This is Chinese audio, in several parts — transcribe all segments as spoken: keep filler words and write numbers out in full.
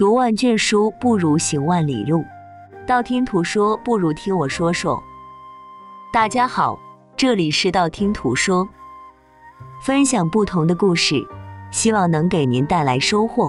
读万卷书不如行万里路，道听途说不如听我说说。大家好，这里是道听途说，分享不同的故事，希望能给您带来收获。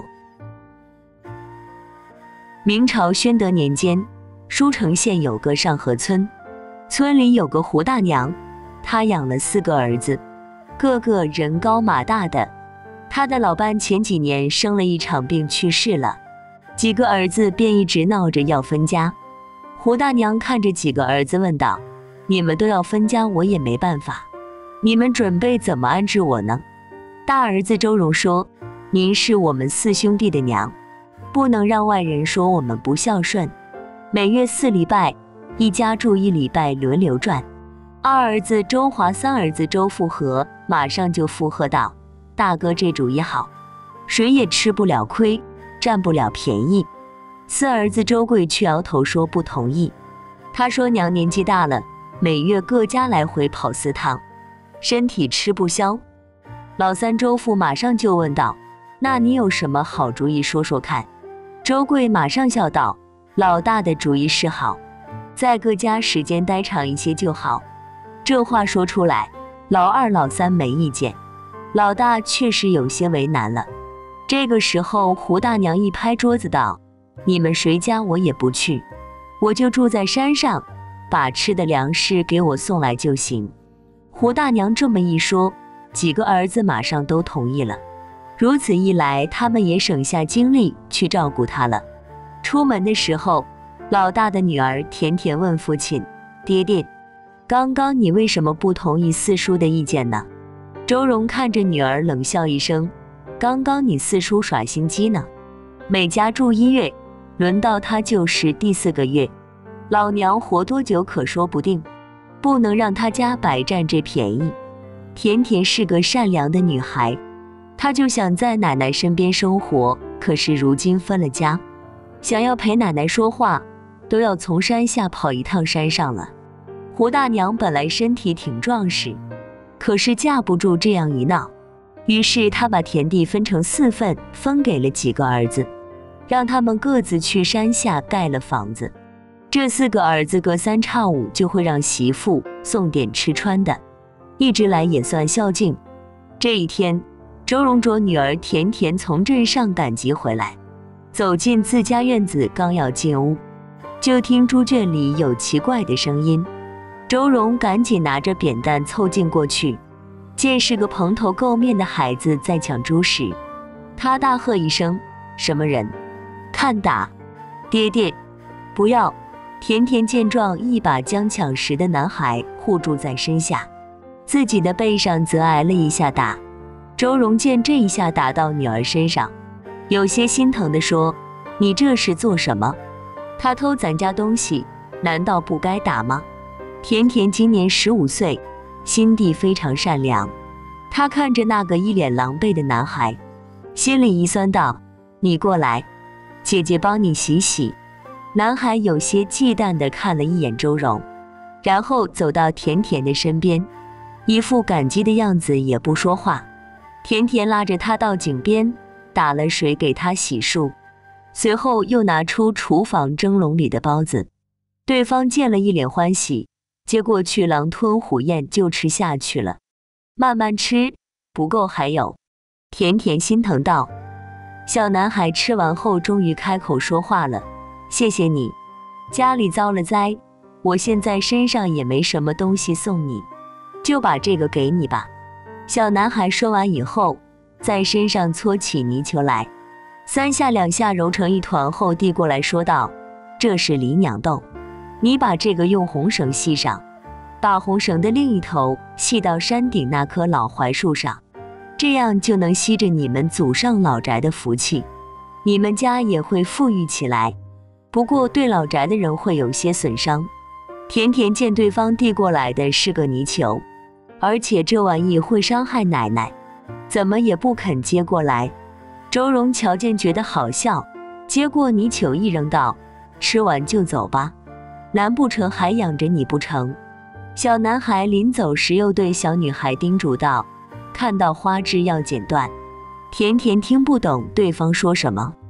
明朝宣德年间，舒城县有个上河村，村里有个胡大娘，她养了四个儿子，个个人高马大的。她的老伴前几年生了一场病去世了，几个儿子便一直闹着要分家。胡大娘看着几个儿子问道：你们都要分家，我也没办法，你们准备怎么安置我呢？大儿子周荣说：您是我们四兄弟的娘，不能让外人说我们不孝顺，每月四礼拜，一家住一礼拜，轮流转。二儿子周华、三儿子周富和马上就附和道：大哥这主意好，谁也吃不了亏，占不了便宜。四儿子周贵却摇头说不同意，他说娘年纪大了，每月各家来回跑四趟，身体吃不消。老三周富马上就问道：那你有什么好主意说说看？周贵马上笑道：老大的主意是好，在各家时间待长一些就好。这话说出来，老二老三没意见，老大确实有些为难了。这个时候胡大娘一拍桌子道：你们谁家我也不去，我就住在山上，把吃的粮食给我送来就行。胡大娘这么一说，几个儿子马上都同意了，如此一来他们也省下精力去照顾他了。出门的时候，老大的女儿甜甜问父亲：爹爹，刚刚你为什么不同意四叔的意见呢？周荣看着女儿冷笑一声：刚刚你四叔耍心机呢，每家住一月，轮到他就是第四个月，老娘活多久可说不定，不能让他家白占这便宜。甜甜是个善良的女孩，她就想在奶奶身边生活，可是如今分了家，想要陪奶奶说话，都要从山下跑一趟山上了。胡大娘本来身体挺壮实，可是架不住这样一闹，于是她把田地分成四份，分给了几个儿子，让他们各自去山下盖了房子。这四个儿子隔三差五就会让媳妇送点吃穿的，一直来也算孝敬。这一天，周荣卓女儿甜甜从镇上赶集回来，走进自家院子，刚要进屋，就听猪圈里有奇怪的声音。周荣赶紧拿着扁担凑近过去，见是个蓬头垢面的孩子在抢猪食，他大喝一声：什么人？看打！爹爹，不要！甜甜见状，一把将抢食的男孩护住在身下，自己的背上则挨了一下打。周荣见这一下打到女儿身上，有些心疼地说：你这是做什么？他偷咱家东西，难道不该打吗？甜甜今年十五岁，心地非常善良，她看着那个一脸狼狈的男孩，心里一酸道：你过来，姐姐帮你洗洗。男孩有些忌惮地看了一眼周荣，然后走到甜甜的身边，一副感激的样子，也不说话。甜甜拉着他到井边，打了水给他洗漱，随后又拿出厨房蒸笼里的包子，对方见了一脸欢喜，接过去狼吞虎咽就吃下去了。慢慢吃，不够还有。甜甜心疼道。小男孩吃完后终于开口说话了：谢谢你，家里遭了灾，我现在身上也没什么东西送你，就把这个给你吧。小男孩说完以后，在身上搓起泥球来，三下两下揉成一团后递过来说道：这是梨娘豆，你把这个用红绳系上，把红绳的另一头系到山顶那棵老槐树上，这样就能吸着你们祖上老宅的福气，你们家也会富裕起来，不过对老宅的人会有些损伤。甜甜见对方递过来的是个泥球，而且这玩意会伤害奶奶，怎么也不肯接过来。周荣瞧见觉得好笑，接过泥球一扔道：吃完就走吧，难不成还养着你不成？小男孩临走时又对小女孩叮嘱道：看到花枝要剪断。甜甜听不懂对方说什么，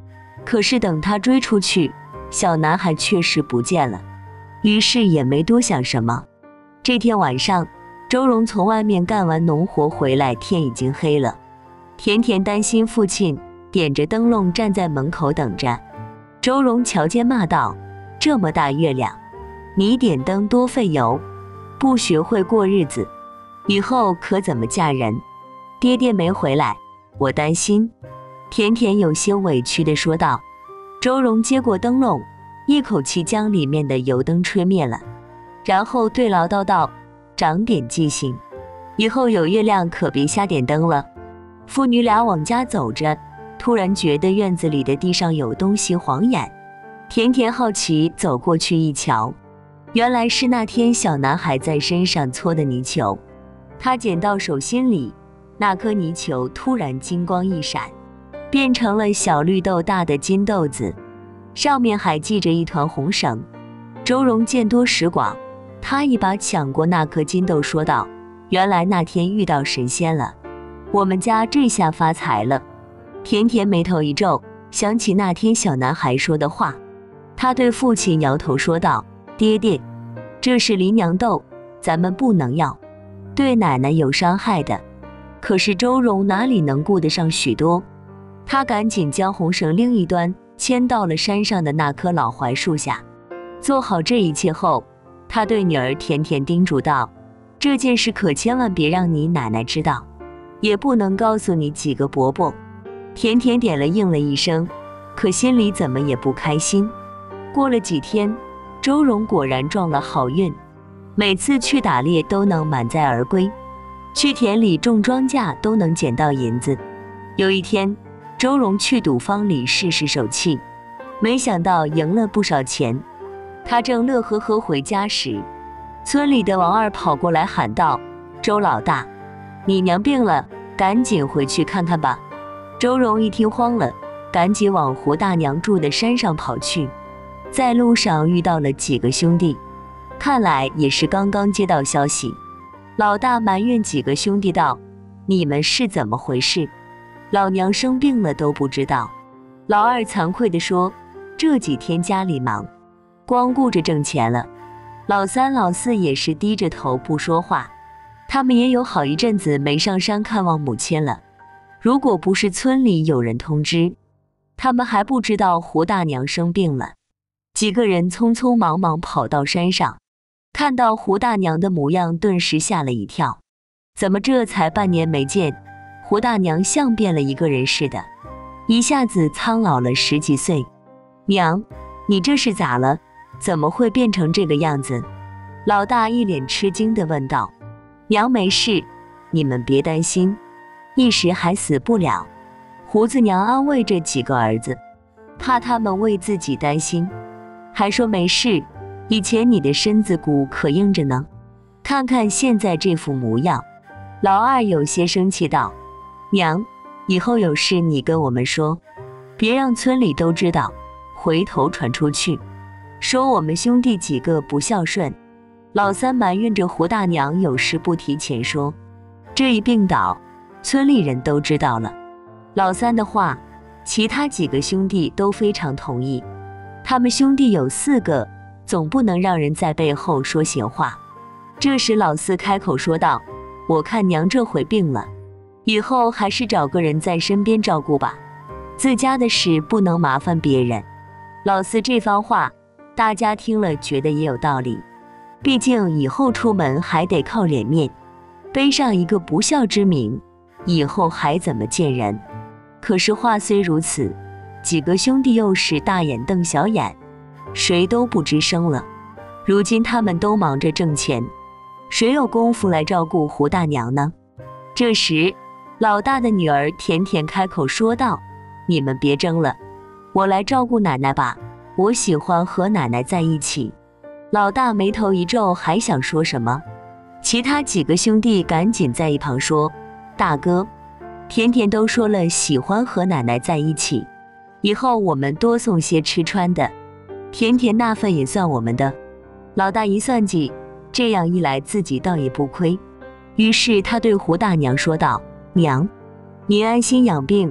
可是等他追出去，小男孩确实不见了，于是也没多想什么。这天晚上，周荣从外面干完农活回来，天已经黑了。甜甜担心父亲，点着灯笼站在门口等着。周荣瞧见骂道：这么大月亮，你点灯多费油，不学会过日子，以后可怎么嫁人？爹爹没回来，我担心。甜甜有些委屈地说道。周荣接过灯笼，一口气将里面的油灯吹灭了，然后对唠叨道：长点记性，以后有月亮可别瞎点灯了。父女俩往家走着，突然觉得院子里的地上有东西晃眼。甜甜好奇走过去一瞧，原来是那天小男孩在身上搓的泥球。他捡到手心里，那颗泥球突然金光一闪，变成了小绿豆大的金豆子，上面还系着一团红绳。周荣见多识广，他一把抢过那颗金豆，说道：原来那天遇到神仙了，我们家这下发财了。甜甜眉头一皱，想起那天小男孩说的话，他对父亲摇头说道：爹爹，这是离娘豆，咱们不能要，对奶奶有伤害的。可是周荣哪里能顾得上许多，他赶紧将红绳另一端牵到了山上的那棵老槐树下。做好这一切后，他对女儿甜甜叮嘱道：这件事可千万别让你奶奶知道，也不能告诉你几个伯伯。甜甜点了应了一声，可心里怎么也不开心。过了几天，周荣果然撞了好运，每次去打猎都能满载而归，去田里种庄稼都能捡到银子。有一天，周荣去赌坊里试试手气，没想到赢了不少钱。他正乐呵呵回家时，村里的王二跑过来喊道：周老大，你娘病了，赶紧回去看看吧。周荣一听慌了，赶紧往胡大娘住的山上跑去。在路上遇到了几个兄弟，看来也是刚刚接到消息。老大埋怨几个兄弟道：你们是怎么回事？老娘生病了都不知道。老二惭愧地说：这几天家里忙，光顾着挣钱了。老三老四也是低着头不说话，他们也有好一阵子没上山看望母亲了。如果不是村里有人通知，他们还不知道胡大娘生病了。几个人匆匆忙忙跑到山上，看到胡大娘的模样，顿时吓了一跳。怎么这才半年没见，胡大娘像变了一个人似的，一下子苍老了十几岁。娘，你这是咋了？怎么会变成这个样子？老大一脸吃惊地问道。娘没事，你们别担心，一时还死不了。胡子娘安慰着几个儿子，怕他们为自己担心，还说没事，以前你的身子骨可硬着呢，看看现在这副模样。老二有些生气道：娘，以后有事你跟我们说，别让村里都知道，回头传出去，说我们兄弟几个不孝顺。老三埋怨着胡大娘有事不提前说，这一病倒，村里人都知道了。老三的话，其他几个兄弟都非常同意。他们兄弟有四个，总不能让人在背后说闲话。这时老四开口说道：我看娘这回病了，以后还是找个人在身边照顾吧，自家的事不能麻烦别人。老四这番话，大家听了觉得也有道理，毕竟以后出门还得靠脸面，背上一个不孝之名，以后还怎么见人？可是话虽如此，几个兄弟又是大眼瞪小眼，谁都不吱声了。如今他们都忙着挣钱，谁有功夫来照顾胡大娘呢？这时老大的女儿甜甜开口说道：你们别争了，我来照顾奶奶吧，我喜欢和奶奶在一起。老大眉头一皱，还想说什么，其他几个兄弟赶紧在一旁说：大哥，甜甜都说了喜欢和奶奶在一起，以后我们多送些吃穿的，甜甜那份也算我们的。老大一算计，这样一来自己倒也不亏，于是他对胡大娘说道：娘，您安心养病，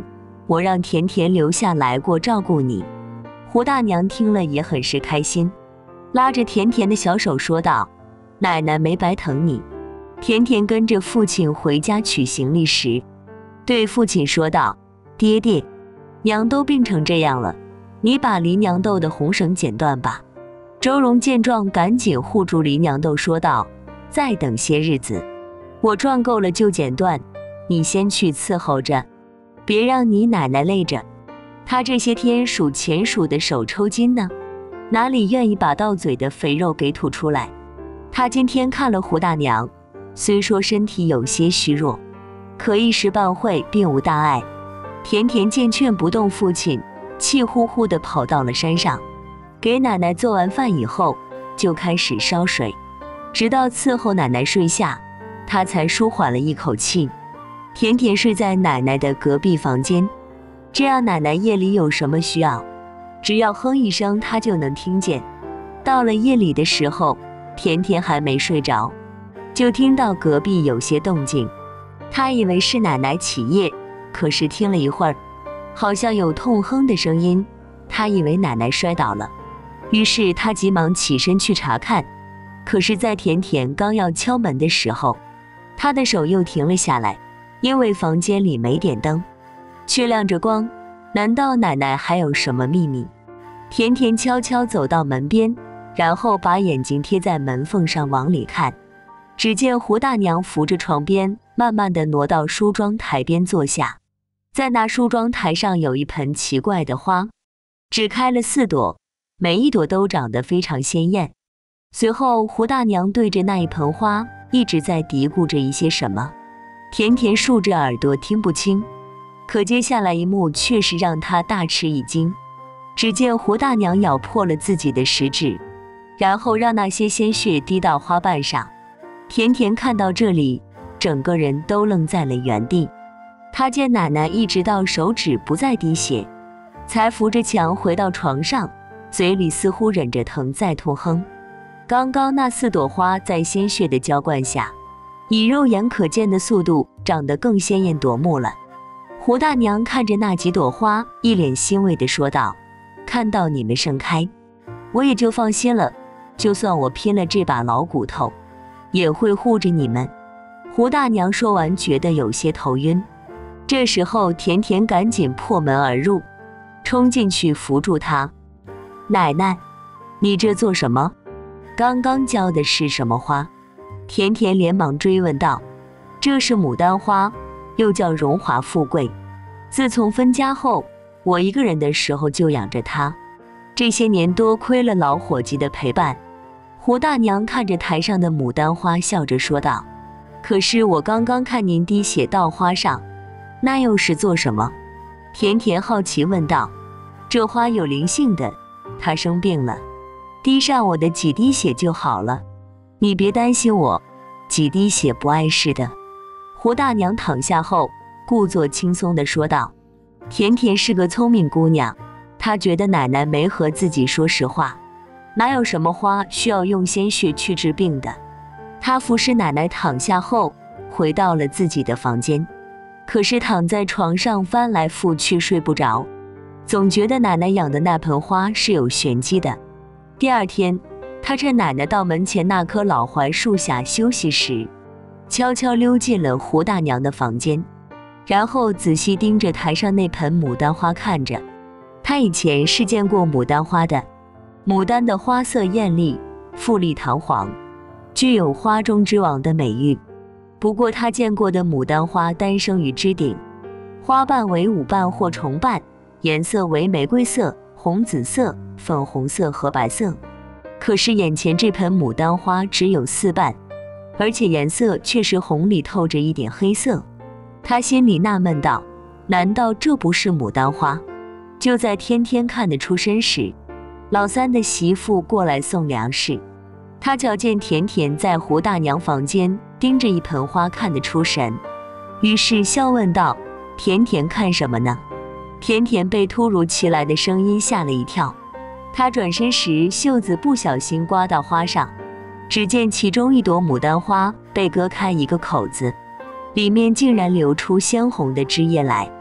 我让甜甜留下来过照顾你。胡大娘听了也很是开心，拉着甜甜的小手说道：奶奶没白疼你。甜甜跟着父亲回家取行李时，对父亲说道：爹爹，娘都病成这样了，你把离娘豆的红绳剪断吧。周荣见状赶紧护住离娘豆说道：再等些日子，我赚够了就剪断，你先去伺候着，别让你奶奶累着。她这些天数钱数的手抽筋呢，哪里愿意把到嘴的肥肉给吐出来。她今天看了胡大娘，虽说身体有些虚弱，可一时半会并无大碍。甜甜见劝不动父亲，气呼呼地跑到了山上，给奶奶做完饭以后就开始烧水，直到伺候奶奶睡下，她才舒缓了一口气。甜甜睡在奶奶的隔壁房间，这样奶奶夜里有什么需要，只要哼一声她就能听见。到了夜里的时候，甜甜还没睡着，就听到隔壁有些动静，她以为是奶奶起夜，可是听了一会儿，好像有痛哼的声音，她以为奶奶摔倒了，于是她急忙起身去查看。可是在甜甜刚要敲门的时候，她的手又停了下来，因为房间里没点灯，却亮着光。难道奶奶还有什么秘密？甜甜悄悄走到门边，然后把眼睛贴在门缝上往里看，只见胡大娘扶着床边，慢慢地挪到梳妆台边坐下。在那梳妆台上有一盆奇怪的花，只开了四朵，每一朵都长得非常鲜艳。随后胡大娘对着那一盆花一直在嘀咕着一些什么，甜甜竖着耳朵听不清，可接下来一幕却是让她大吃一惊。只见胡大娘咬破了自己的食指，然后让那些鲜血滴到花瓣上。甜甜看到这里，整个人都愣在了原地。她见奶奶一直到手指不再滴血，才扶着墙回到床上，嘴里似乎忍着疼在痛哼。刚刚那四朵花在鲜血的浇灌下，以肉眼可见的速度长得更鲜艳夺目了。胡大娘看着那几朵花，一脸欣慰地说道：看到你们盛开，我也就放心了，就算我拼了这把老骨头，也会护着你们。胡大娘说完觉得有些头晕，这时候甜甜赶紧破门而入，冲进去扶住她。奶奶，你这做什么？刚刚浇的是什么花？甜甜连忙追问道。这是牡丹花，又叫荣华富贵。自从分家后，我一个人的时候就养着它，这些年多亏了老伙计的陪伴。胡大娘看着台上的牡丹花，笑着说道：可是我刚刚看您滴血到花上，那又是做什么？甜甜好奇问道。这花有灵性的，它生病了，滴上我的几滴血就好了，你别担心我，几滴血不碍事的。胡大娘躺下后，故作轻松地说道。甜甜是个聪明姑娘，她觉得奶奶没和自己说实话，哪有什么花需要用鲜血去治病的。她服侍奶奶躺下后，回到了自己的房间，可是躺在床上翻来覆去睡不着，总觉得奶奶养的那盆花是有玄机的。第二天，她趁奶奶到门前那棵老槐树下休息时，悄悄溜进了胡大娘的房间，然后仔细盯着台上那盆牡丹花看着。她以前是见过牡丹花的，牡丹的花色艳丽，富丽堂皇，具有花中之王的美誉。不过她见过的牡丹花单生于枝顶，花瓣为五瓣或重瓣，颜色为玫瑰色、红紫色、粉红色和白色。可是眼前这盆牡丹花只有四瓣，而且颜色却是红里透着一点黑色。他心里纳闷道：难道这不是牡丹花？就在天天看得出身时，老三的媳妇过来送粮食，他瞧见甜甜在胡大娘房间盯着一盆花看得出神，于是笑问道：甜甜看什么呢？甜甜被突如其来的声音吓了一跳，她转身时袖子不小心刮到花上，只见其中一朵牡丹花被割开一个口子，里面竟然流出鲜红的汁液来。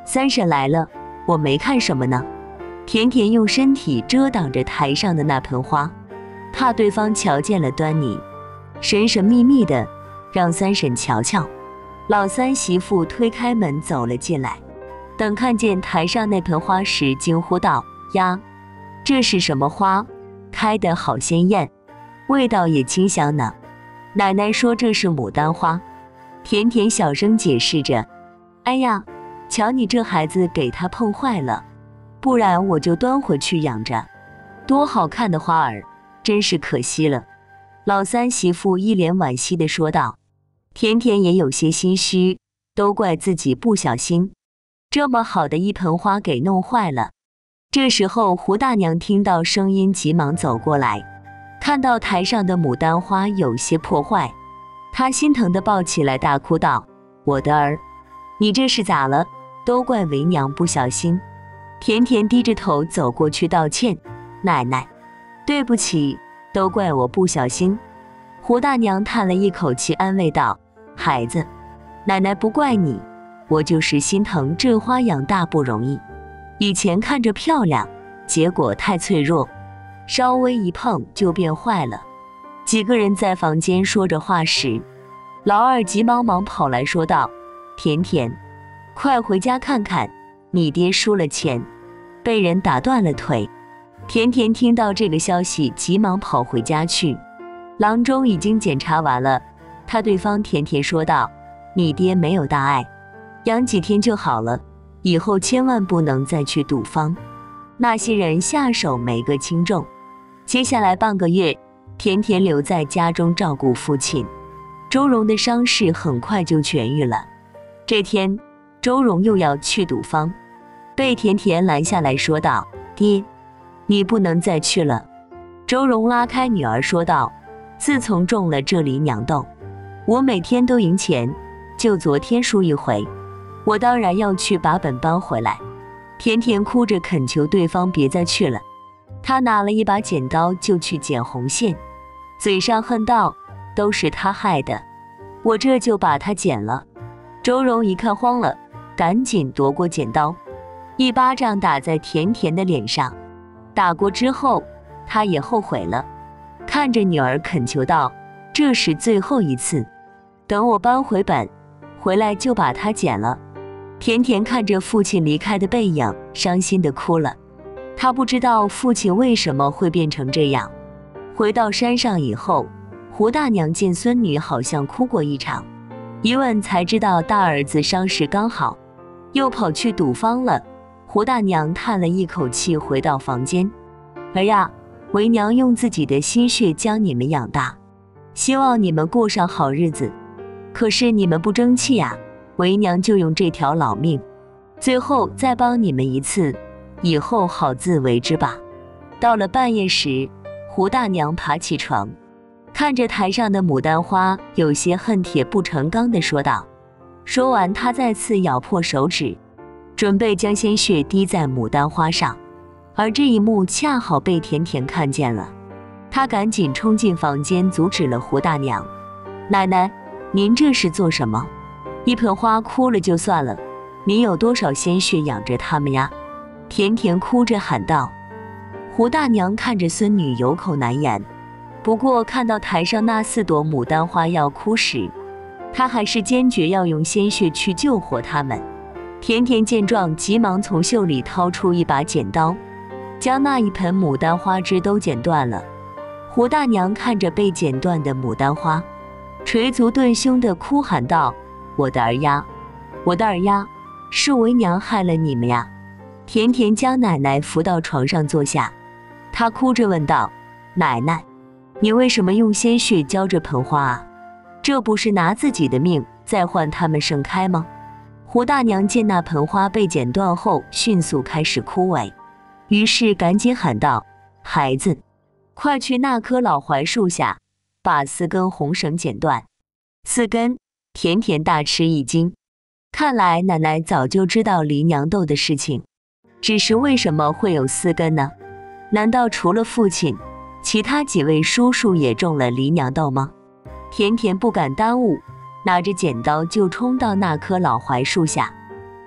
三婶来了，我没看什么呢。甜甜用身体遮挡着台上的那盆花，怕对方瞧见了端倪，神神秘秘的让三婶瞧瞧。老三媳妇推开门走了进来，等看见台上那盆花时，惊呼道：呀，这是什么花？开得好鲜艳，味道也清香呢。奶奶说这是牡丹花。甜甜小声解释着：哎呀，瞧你这孩子给它碰坏了，不然我就端回去养着，多好看的花儿，真是可惜了。老三媳妇一脸惋惜地说道。甜甜也有些心虚，都怪自己不小心，这么好的一盆花给弄坏了。这时候胡大娘听到声音，急忙走过来，看到台上的牡丹花有些破坏，她心疼地抱起来，大哭道：我的儿，你这是咋了？都怪为娘不小心。甜甜低着头走过去道歉：奶奶，对不起，都怪我不小心。胡大娘叹了一口气，安慰道：孩子，奶奶不怪你，我就是心疼这花养大不容易，以前看着漂亮，结果太脆弱，稍微一碰就变坏了。几个人在房间说着话时，老二急忙忙跑来说道：甜甜，快回家看看，你爹输了钱，被人打断了腿。甜甜听到这个消息，急忙跑回家去。郎中已经检查完了，他对方甜甜说道：你爹没有大碍，养几天就好了，以后千万不能再去赌坊，那些人下手没个轻重。接下来半个月，甜甜留在家中照顾父亲。周荣的伤势很快就痊愈了。这天，周荣又要去赌坊，被甜甜拦下来说道：爹，你不能再去了。周荣拉开女儿说道：自从中了这梨娘豆，我每天都赢钱，就昨天输一回，我当然要去把本搬回来。甜甜哭着恳求对方别再去了，她拿了一把剪刀就去剪红线，嘴上恨道：都是他害的，我这就把他剪了。周荣一看慌了，赶紧夺过剪刀，一巴掌打在甜甜的脸上。打过之后，他也后悔了，看着女儿恳求道：这是最后一次，等我搬回本回来就把它剪了。甜甜看着父亲离开的背影，伤心地哭了。她不知道父亲为什么会变成这样。回到山上以后，胡大娘见孙女好像哭过一场，一问才知道大儿子伤势刚好，又跑去赌坊了。胡大娘叹了一口气，回到房间：儿呀，为娘用自己的心血将你们养大，希望你们过上好日子，可是你们不争气呀，为娘就用这条老命，最后再帮你们一次，以后好自为之吧。到了半夜时，胡大娘爬起床，看着台上的牡丹花，有些恨铁不成钢地说道。说完，她再次咬破手指，准备将鲜血滴在牡丹花上，而这一幕恰好被甜甜看见了。她赶紧冲进房间，阻止了胡大娘：奶奶，您这是做什么？一盆花枯了就算了，您有多少鲜血养着它们呀？甜甜哭着喊道。胡大娘看着孙女有口难言，不过看到台上那四朵牡丹花要枯时，她还是坚决要用鲜血去救活它们。甜甜见状，急忙从袖里掏出一把剪刀，将那一盆牡丹花枝都剪断了。胡大娘看着被剪断的牡丹花，捶足顿胸地哭喊道：我的儿呀，我的儿呀，是为娘害了你们呀！甜甜将奶奶扶到床上坐下，她哭着问道：奶奶，你为什么用鲜血浇这盆花啊？这不是拿自己的命再换它们盛开吗？胡大娘见那盆花被剪断后迅速开始枯萎，于是赶紧喊道：孩子，快去那棵老槐树下，把四根红绳剪断。四根？甜甜大吃一惊，看来奶奶早就知道梨娘豆的事情，只是为什么会有四根呢？难道除了父亲，其他几位叔叔也中了梨娘豆吗？甜甜不敢耽误，拿着剪刀就冲到那棵老槐树下。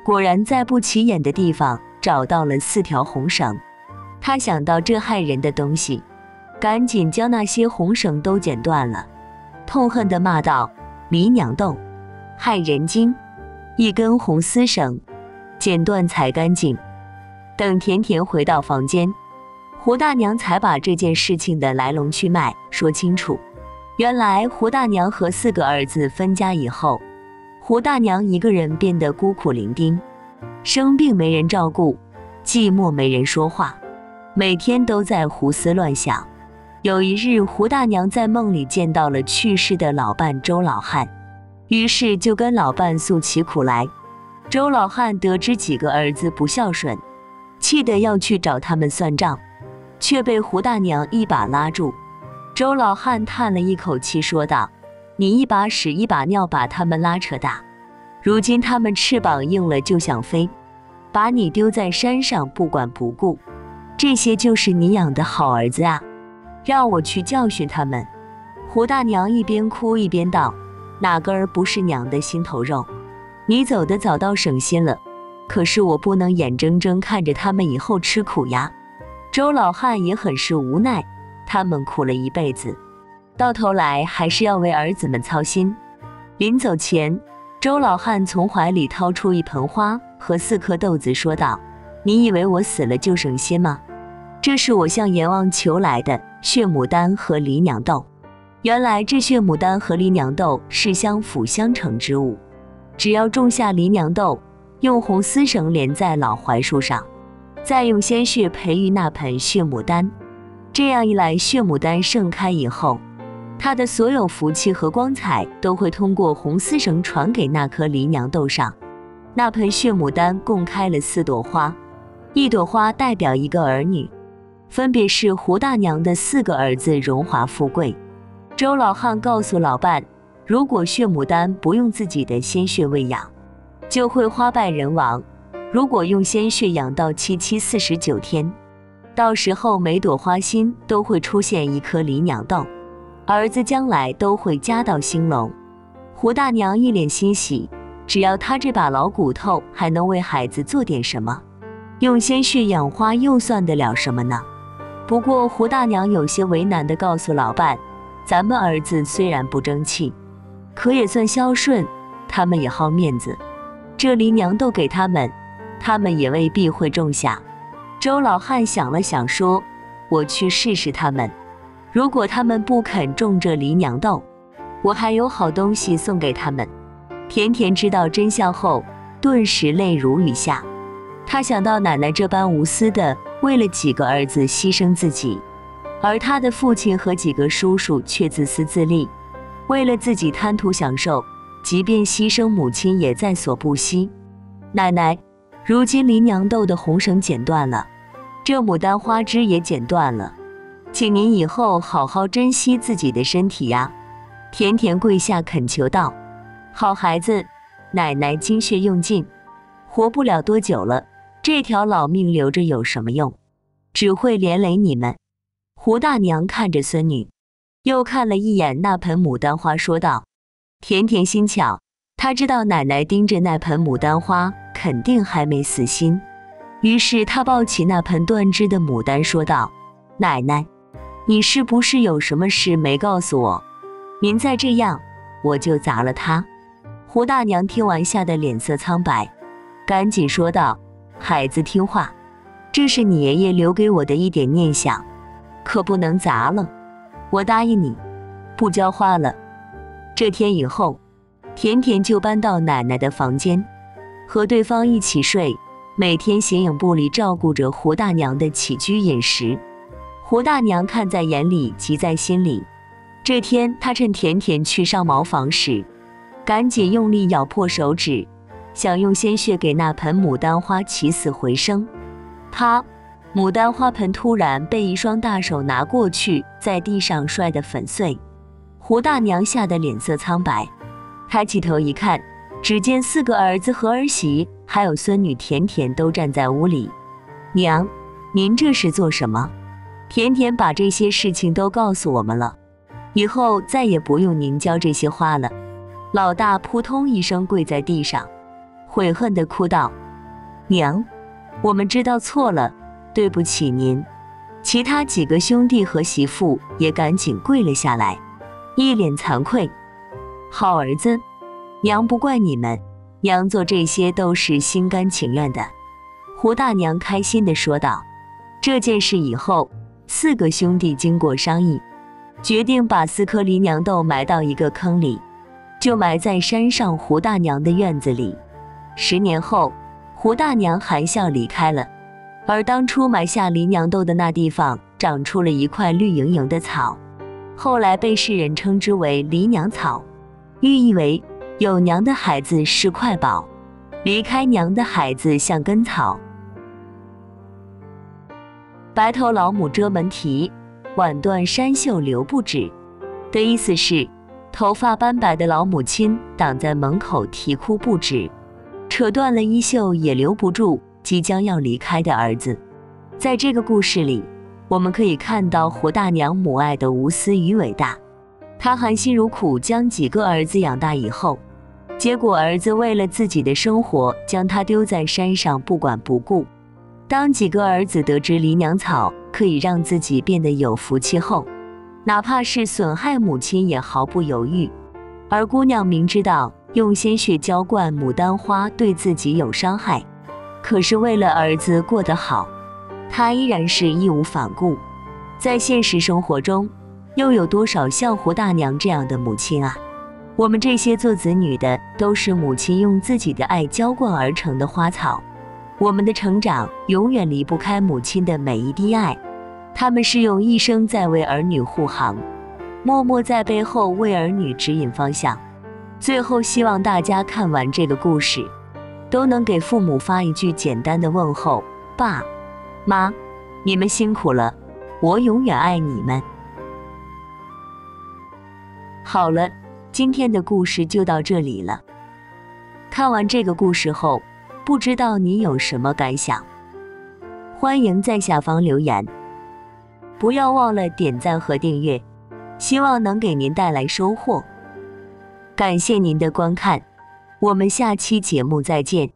果然在不起眼的地方找到了四条红绳。他想到这害人的东西，赶紧将那些红绳都剪断了，痛恨地骂道：李娘豆，害人精！一根红丝绳，剪断才干净。等甜甜回到房间，胡大娘才把这件事情的来龙去脉说清楚。原来胡大娘和四个儿子分家以后，胡大娘一个人变得孤苦伶仃，生病没人照顾，寂寞没人说话，每天都在胡思乱想。有一日，胡大娘在梦里见到了去世的老伴周老汉，于是就跟老伴诉起苦来。周老汉得知几个儿子不孝顺，气得要去找他们算账，却被胡大娘一把拉住。周老汉叹了一口气说道：你一把屎一把尿把他们拉扯大，如今他们翅膀硬了就想飞，把你丢在山上不管不顾，这些就是你养的好儿子啊，让我去教训他们。胡大娘一边哭一边道：哪个儿不是娘的心头肉，你走得早倒省心了，可是我不能眼睁睁看着他们以后吃苦呀。周老汉也很是无奈，他们苦了一辈子，到头来还是要为儿子们操心。临走前，周老汉从怀里掏出一盆花和四颗豆子说道：你以为我死了就省心吗？这是我向阎王求来的血牡丹和梨娘豆。原来这血牡丹和梨娘豆是相辅相成之物，只要种下梨娘豆，用红丝绳连在老槐树上，再用鲜血培育那盆血牡丹，这样一来，血牡丹盛开以后，它的所有福气和光彩都会通过红丝绳传给那颗梨娘豆上。那盆血牡丹共开了四朵花，一朵花代表一个儿女，分别是胡大娘的四个儿子荣华富贵。周老汉告诉老伴，如果血牡丹不用自己的鲜血喂养，就会花败人亡；如果用鲜血养到七七四十九天，到时候每朵花心都会出现一颗梨娘豆，儿子将来都会家道兴隆。胡大娘一脸欣喜，只要她这把老骨头还能为孩子做点什么，用鲜血养花又算得了什么呢？不过胡大娘有些为难地告诉老伴，咱们儿子虽然不争气，可也算孝顺，他们也好面子，这梨娘豆给他们，他们也未必会种下。周老汉想了想说，我去试试他们，如果他们不肯种这梨娘豆，我还有好东西送给他们。甜甜知道真相后，顿时泪如雨下。她想到奶奶这般无私的为了几个儿子牺牲自己，而她的父亲和几个叔叔却自私自利，为了自己贪图享受，即便牺牲母亲也在所不惜。奶奶，如今梨娘豆的红绳剪断了，这牡丹花枝也剪断了，请您以后好好珍惜自己的身体呀。甜甜跪下恳求道：好孩子，奶奶精血用尽，活不了多久了，这条老命留着有什么用，只会连累你们。胡大娘看着孙女，又看了一眼那盆牡丹花说道：甜甜心巧，她知道奶奶盯着那盆牡丹花肯定还没死心，于是她抱起那盆断枝的牡丹说道：奶奶，你是不是有什么事没告诉我？您再这样，我就砸了它。胡大娘听完吓得脸色苍白，赶紧说道：孩子听话，这是你爷爷留给我的一点念想，可不能砸了，我答应你，不浇花了。这天以后，甜甜就搬到奶奶的房间，和对方一起睡，每天形影不离照顾着胡大娘的起居饮食。胡大娘看在眼里，急在心里。这天她趁甜甜去上茅房时，赶紧用力咬破手指，想用鲜血给那盆牡丹花起死回生。啪！牡丹花盆突然被一双大手拿过去，在地上摔得粉碎。胡大娘吓得脸色苍白，抬起头一看，只见四个儿子和儿媳还有孙女甜甜都站在屋里。娘，您这是做什么？甜甜把这些事情都告诉我们了，以后再也不用您浇这些花了。老大扑通一声跪在地上， 悔恨地哭道：“娘，我们知道错了，对不起您。”其他几个兄弟和媳妇也赶紧跪了下来，一脸惭愧。好儿子，娘不怪你们，娘做这些都是心甘情愿的。胡大娘开心地说道。这件事以后，四个兄弟经过商议，决定把四颗梨娘豆埋到一个坑里，就埋在山上胡大娘的院子里。十年后，胡大娘含笑离开了，而当初埋下梨娘豆的那地方长出了一块绿莹莹的草，后来被世人称之为梨娘草，寓意为有娘的孩子是块宝，离开娘的孩子像根草。白头老母遮门啼，晚断衫袖留不止的意思是，头发斑白的老母亲挡在门口啼哭不止，扯断了衣袖也留不住即将要离开的儿子。在这个故事里，我们可以看到胡大娘母爱的无私与伟大。她含辛茹苦将几个儿子养大以后，结果儿子为了自己的生活将她丢在山上不管不顾。当几个儿子得知梨娘草可以让自己变得有福气后，哪怕是损害母亲也毫不犹豫。而姑娘明知道用鲜血浇灌牡丹花对自己有伤害，可是为了儿子过得好，她依然是义无反顾。在现实生活中，又有多少像胡大娘这样的母亲啊？我们这些做子女的，都是母亲用自己的爱浇灌而成的花草。我们的成长永远离不开母亲的每一滴爱，他们是用一生在为儿女护航，默默在背后为儿女指引方向。最后希望大家看完这个故事，都能给父母发一句简单的问候：爸妈，你们辛苦了，我永远爱你们。好了，今天的故事就到这里了。看完这个故事后，不知道你有什么感想？欢迎在下方留言，不要忘了点赞和订阅，希望能给您带来收获。感谢您的观看，我们下期节目再见。